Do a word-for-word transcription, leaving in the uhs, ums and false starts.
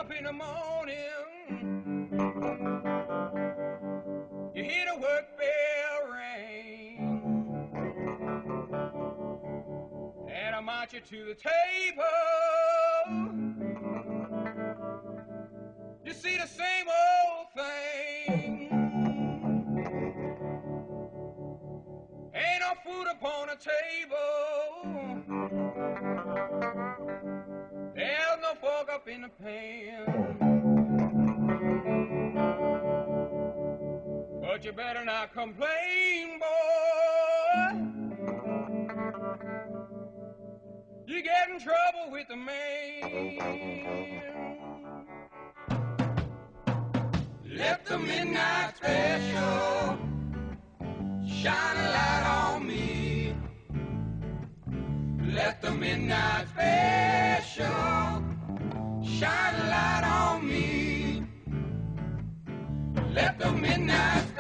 up in the morning, you hear the work bell ring, and I march you to the table. You see the same old thing. Ain't no food upon the table. There's no fork up in the pan. But you better not complain, boy. You get in trouble with the man. Let the midnight special shine a light on me. Let the midnight special shine a light on me. Let the midnight